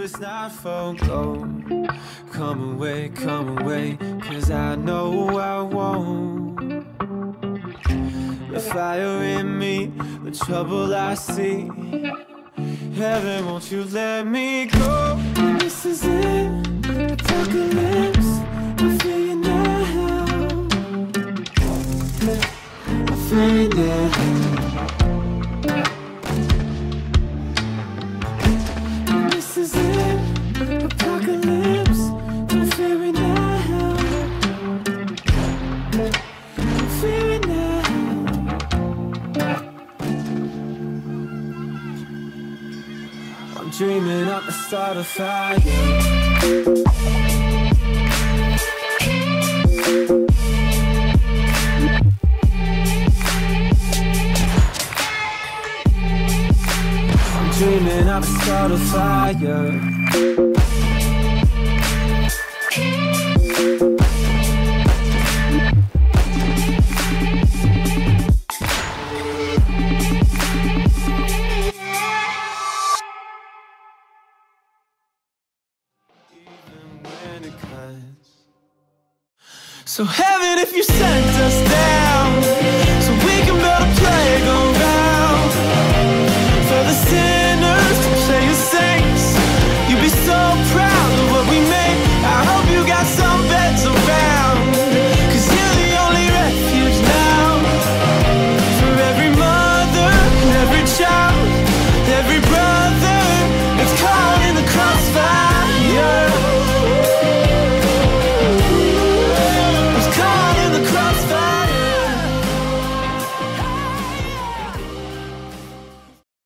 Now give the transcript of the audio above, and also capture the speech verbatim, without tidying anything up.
it's not for gold. Come away, come away, cause I know I won't. The fire in me, the trouble I see. Heaven, won't you let me go? This is it, apocalypse. I feel you now. I feel you now. This is it, apocalypse. Don't fear me now. Don't fear me now. I'm dreaming up the start of fire. Dreaming of a start of fire. Even when it cuts. So heaven, if you sent us there,